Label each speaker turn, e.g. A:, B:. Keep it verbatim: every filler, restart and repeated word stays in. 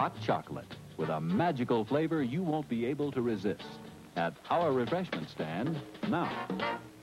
A: hot chocolate with a magical flavor you won't be able to resist at our refreshment stand now.